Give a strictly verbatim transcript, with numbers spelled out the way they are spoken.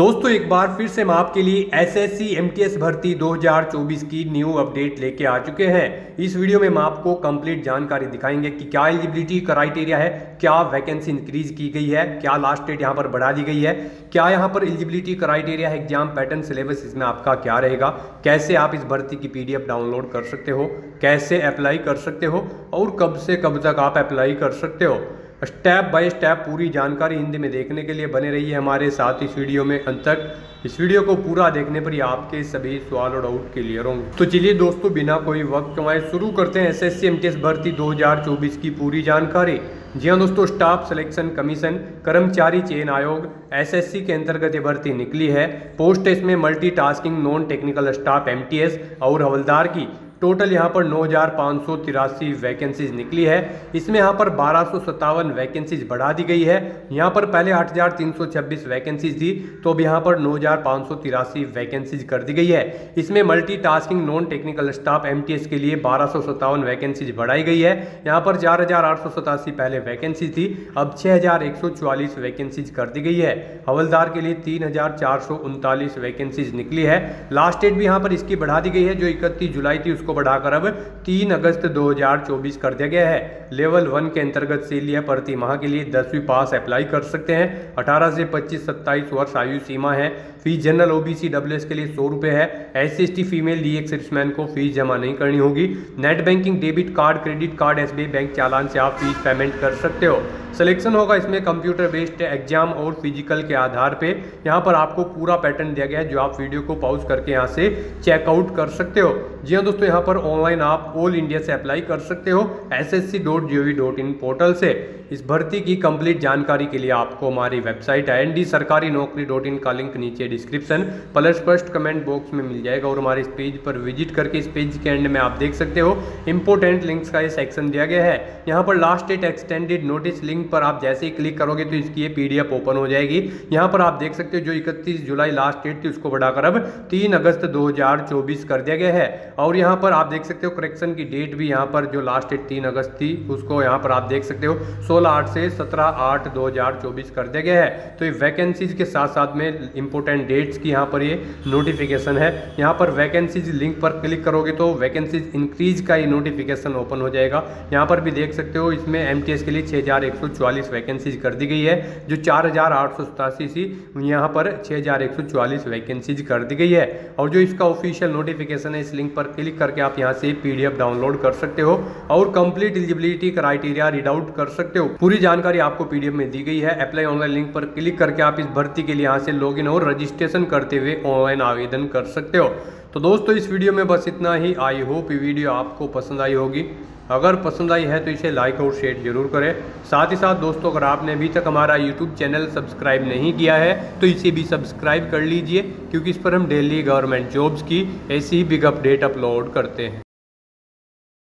दोस्तों एक बार फिर से हम आपके लिए एसएससी एमटीएस भर्ती दो हज़ार चौबीस की न्यू अपडेट लेके आ चुके हैं। इस वीडियो में हम आपको कंप्लीट जानकारी दिखाएंगे कि क्या एलिजिबिलिटी क्राइटेरिया है, क्या वैकेंसी इंक्रीज की गई है, क्या लास्ट डेट यहाँ पर बढ़ा दी गई है, क्या यहाँ पर एलिजिबिलिटी क्राइटेरिया है, एग्जाम पैटर्न सिलेबस इसमें आपका क्या रहेगा, कैसे आप इस भर्ती की पीडीएफ डाउनलोड कर सकते हो, कैसे अप्लाई कर सकते हो और कब से कब तक आप अप्लाई कर सकते हो। स्टेप बाय स्टेप पूरी जानकारी हिंदी में देखने के लिए बने रहिए हमारे साथ इस वीडियो में अंत तक। इस वीडियो को पूरा देखने पर ही आपके सभी सवाल और डाउट क्लियर होंगे। तो चलिए दोस्तों बिना कोई वक्त गंवाए शुरू करते हैं एसएससी एमटीएस भर्ती दो हज़ार चौबीस की पूरी जानकारी। जी हाँ दोस्तों, स्टाफ सिलेक्शन कमीशन कर्मचारी चयन आयोग एसएससी के अंतर्गत ये भर्ती निकली है। पोस्ट इसमें multitasking non technical staff MTS और हवलदार की टोटल यहाँ पर नौ हज़ार पाँच सौ तिरासी वैकेंसीज निकली है। इसमें यहाँ पर बारह सौ सत्तावन वैकेंसीज बढ़ा दी गई है। यहाँ पर पहले आठ हज़ार तीन सौ छब्बीस वैकेंसीज थी, तो अब यहाँ पर नौ हज़ार पाँच सौ तिरासी वैकेंसीज कर दी गई है। इसमें multitasking non technical staff MTS के लिए बारह सौ सत्तावन वैकेंसीज बढ़ाई गई है। यहाँ पर चार हज़ार आठ सौ सतासी पहले वैकेंसी थी, अब छः हज़ार एक सौ चौवालीस वैकेंसीज कर दी गई है। हवलदार के लिए तीन हज़ार चार सौ उनतालीस वैकेंसीज निकली है। लास्ट डेट भी यहाँ पर इसकी बढ़ा दी गई है, जो इकतीस जुलाई थी उसको बढ़ाकर अब तीन अगस्त दो हज़ार चौबीस कर दिया गया है। लेवल वन के अंतर्गत से लिया प्रति माह के लिए दसवीं पास अप्लाई कर सकते हैं। अठारह से पच्चीस सत्ताईस वर्ष आयु सीमा है। फीस जनरल ओबीसी डब्ल्यूएस के लिए सौ रुपये है। S C S T female D ex serviceman को फीस जमा नहीं करनी होगी। Net banking debit card credit card SBI bank चालान से आप फीस पेमेंट कर सकते हो। सिलेक्शन होगा इसमें कंप्यूटर बेस्ड एग्जाम और फिजिकल के आधार पे। यहाँ पर आपको पूरा पैटर्न दिया गया है, जो आप वीडियो को पॉज करके यहाँ से चेकआउट कर सकते हो। जी हाँ दोस्तों, यहाँ पर ऑनलाइन आप ऑल इंडिया से अप्लाई कर सकते हो S S C dot G O V dot in portal से। इस भर्ती की कंप्लीट जानकारी के लिए आपको हमारी वेबसाइट आई एन डी सरकारी नौकरी डॉट इन का लिंक नीचे description plus first comment box में मिल जाएगा, और हमारे इस पेज पर विजिट करके इस पेज के एंड में आप देख सकते हो इंपोर्टेंट लिंक्स का ये सेक्शन दिया गया है। यहाँ पर last date extended notice link पर आप जैसे ही क्लिक करोगे तो इसकी ये पीडीएफ ओपन हो जाएगी। यहाँ पर आप देख सकते हो जो इकतीस जुलाई लास्ट डेट थी उसको बढ़ाकर अब तीन अगस्त दो हज़ार चौबीस कर दिया गया है। और यहाँ पर आप देख सकते हो करेक्शन की डेट भी, यहाँ पर जो लास्ट डेट तीन अगस्त थी उसको यहाँ पर आप देख सकते हो सोलह आठ से सत्रह आठ दो हज़ार चौबीस कर दिया गया है। तो ये वैकेंसीज के साथ साथ में इंपोर्टेंट डेट्स की यहाँ पर ये नोटिफिकेशन है। यहाँ पर वैकेंसीज लिंक पर क्लिक करोगे तो वैकेंसीज इंक्रीज का ये नोटिफिकेशन ओपन हो जाएगा। यहाँ पर भी देख सकते हो इसमें एमटीएस के लिए छः हज़ार एक सौ चौवालीस वैकेंसीज कर दी गई है, जो चार हज़ार आठ सौ सतासी थी यहाँ पर छः हज़ार एक सौ चौवालीस वैकेंसीज कर दी गई है। और जो इसका ऑफिशियल नोटिफिकेशन है, इस लिंक पर क्लिक करके आप यहाँ से पीडीएफ डाउनलोड कर सकते हो और complete eligibility criteria read out कर सकते हो। पूरी जानकारी आपको पीडीएफ में दी गई है। अप्लाई ऑनलाइन लिंक पर क्लिक करके आप इस भर्ती के लिए यहाँ से लॉगिन और रजिस्ट्रेशन करते हुए ऑनलाइन आवेदन कर सकते हो। तो दोस्तों इस वीडियो में बस इतना ही। आई होप ये वीडियो आपको पसंद आई होगी। अगर पसंद आई है तो इसे लाइक और शेयर जरूर करें। साथ ही साथ दोस्तों, अगर आपने अभी तक हमारा यूट्यूब चैनल सब्सक्राइब नहीं किया है तो इसे भी सब्सक्राइब कर लीजिए, क्योंकि इस पर हम डेली गवर्नमेंट जॉब्स की ऐसी ही बिग अपडेट अपलोड करते हैं।